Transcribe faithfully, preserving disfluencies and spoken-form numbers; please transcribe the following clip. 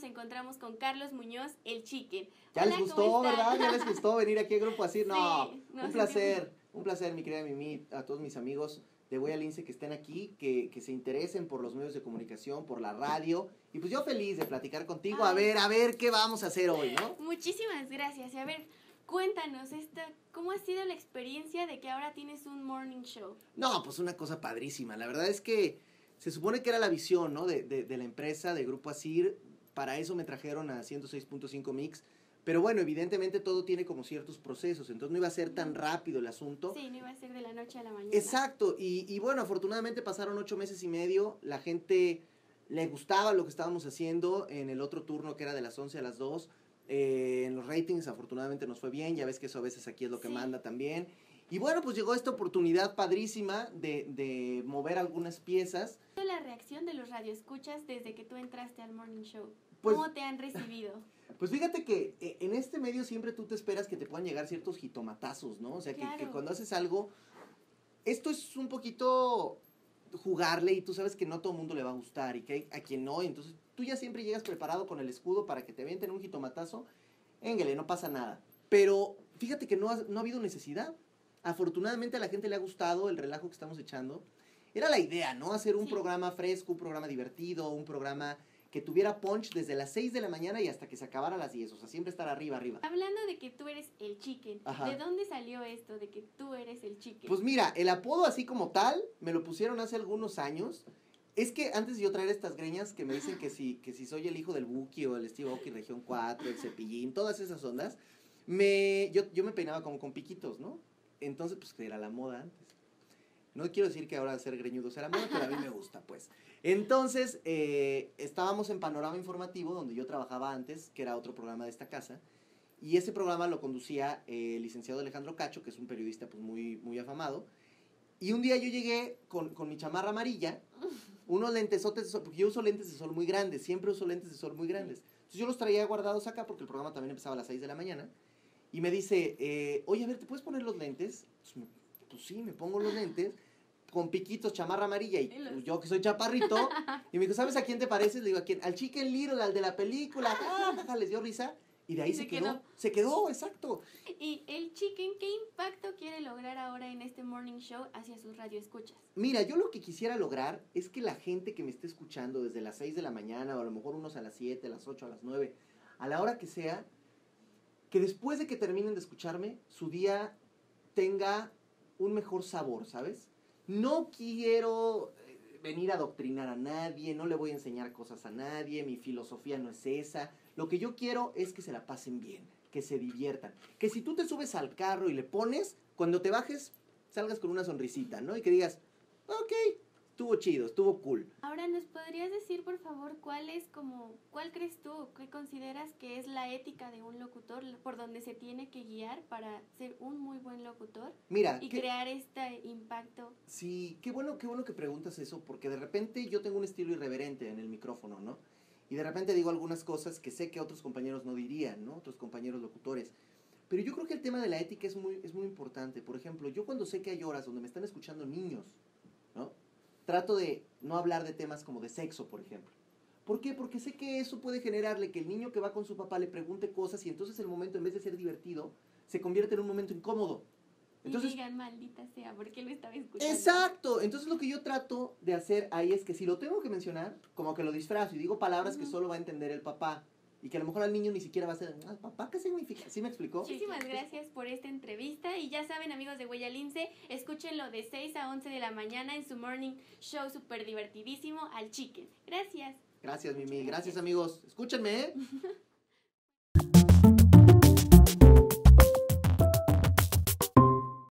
encontramos con Carlos Muñoz, el Chicken. Ya Hola, les gustó, ¿verdad? Ya les gustó venir aquí a Grupo Asir. No, Sí, un placer, un placer, mi querida Mimi, a todos mis amigos de Voy al Lince que estén aquí, que, que se interesen por los medios de comunicación, por la radio. Y pues yo feliz de platicar contigo. Ay. A ver, a ver qué vamos a hacer hoy, ¿no? Muchísimas gracias. Y a ver, cuéntanos, esta, ¿cómo ha sido la experiencia de que ahora tienes un morning show? No, pues una cosa padrísima. La verdad es que se supone que era la visión, ¿no? De, de, de la empresa, de Grupo Asir. Para eso me trajeron a ciento seis punto cinco Mix. Pero bueno, evidentemente todo tiene como ciertos procesos, entonces no iba a ser tan rápido el asunto. Sí, no iba a ser de la noche a la mañana. Exacto, y, y bueno, afortunadamente pasaron ocho meses y medio, la gente le gustaba lo que estábamos haciendo en el otro turno que era de las once a las dos, eh, en los ratings afortunadamente nos fue bien, ya ves que eso a veces aquí es lo que Sí. manda también. Y bueno, pues llegó esta oportunidad padrísima de, de mover algunas piezas. ¿Cuál es la reacción de los radioescuchas desde que tú entraste al morning show? Pues- ¿Cómo te han recibido? Pues fíjate que eh, en este medio siempre tú te esperas que te puedan llegar ciertos jitomatazos, ¿no? O sea, que, Claro. que cuando haces algo, esto es un poquito jugarle y tú sabes que no a todo el mundo le va a gustar y que hay a quien no, y entonces tú ya siempre llegas preparado con el escudo para que te avienten un jitomatazo, éngale, no pasa nada. Pero fíjate que no ha, no ha habido necesidad. Afortunadamente a la gente le ha gustado el relajo que estamos echando. Era la idea, ¿no? Hacer un Sí. programa fresco, un programa divertido, un programa que tuviera punch desde las seis de la mañana y hasta que se acabara a las diez, o sea, siempre estar arriba, arriba. Hablando de que tú eres el Chicken, Ajá. ¿de dónde salió esto de que tú eres el Chicken? Pues mira, el apodo así como tal, me lo pusieron hace algunos años. Es que antes de yo traer estas greñas que me dicen que si, que si soy el hijo del Buki o el Steve Aoki Región cuatro, el Cepillín, todas esas ondas, me, yo, yo me peinaba como con piquitos, ¿no? Entonces, pues que era la moda antes. No quiero decir que ahora ser greñudo sea la moda, pero a mí me gusta, pues. Entonces, eh, estábamos en Panorama Informativo, donde yo trabajaba antes, que era otro programa de esta casa, y ese programa lo conducía eh, el licenciado Alejandro Cacho, que es un periodista pues muy, muy afamado, y un día yo llegué con, con mi chamarra amarilla, unos lentesotes de sol, porque yo uso lentes de sol muy grandes, siempre uso lentes de sol muy grandes. Entonces yo los traía guardados acá, porque el programa también empezaba a las seis de la mañana, y me dice, eh, oye, a ver, ¿te puedes poner los lentes? Pues, me- pues sí, me pongo los lentes, con piquitos, chamarra amarilla, y Y los- pues, yo que soy chaparrito, y me dijo, ¿sabes a quién te pareces? Le digo, ¿a quién? Al Chicken Little, al de la película, ah, jaja, les dio risa, y de ahí Y se se quedó, quedó. se quedó, exacto. ¿Y el Chicken qué impacto quiere lograr ahora en este morning show hacia sus radioescuchas? Mira, yo lo que quisiera lograr es que la gente que me esté escuchando desde las seis de la mañana, o a lo mejor unos a las siete, a las ocho, a las nueve, a la hora que sea, que después de que terminen de escucharme, su día tenga un mejor sabor, ¿sabes? No quiero eh, venir a adoctrinar a nadie, no le voy a enseñar cosas a nadie, mi filosofía no es esa. Lo que yo quiero es que se la pasen bien, que se diviertan. Que si tú te subes al carro y le pones, cuando te bajes, salgas con una sonrisita, ¿no? Y que digas, ok, estuvo chido, estuvo cool. Ahora, ¿nos podrías decir, por favor, cuál es como, cuál crees tú, qué consideras que es la ética de un locutor, por donde se tiene que guiar para ser un muy buen locutor Mira, y ¿qué- crear este impacto? Sí, qué bueno, qué bueno que preguntas eso, porque de repente yo tengo un estilo irreverente en el micrófono, ¿no? Y de repente digo algunas cosas que sé que otros compañeros no dirían, ¿no? Otros compañeros locutores. Pero yo creo que el tema de la ética es muy, es muy importante. Por ejemplo, yo cuando sé que hay horas donde me están escuchando niños, ¿no? Trato de no hablar de temas como de sexo, por ejemplo. ¿Por qué? Porque sé que eso puede generarle que el niño que va con su papá le pregunte cosas y entonces el momento, en vez de ser divertido, se convierte en un momento incómodo. Entonces, y digan, maldita sea, porque lo estaba escuchando. exacto, entonces lo que yo trato de hacer ahí es que si lo tengo que mencionar, como que lo disfrazo y digo palabras que Ujú. solo va a entender el papá y que a lo mejor al niño ni siquiera va a ser, ah, papá, ¿qué significa? ¿Sí me explicó? Muchísimas gracias por esta entrevista y ya saben, amigos de Huella Lince, escúchenlo de seis a once de la mañana en su morning show súper divertidísimo al Chicken. Gracias. Gracias, Mimi, Muchas gracias gracias. amigos, escúchenme, ¿eh?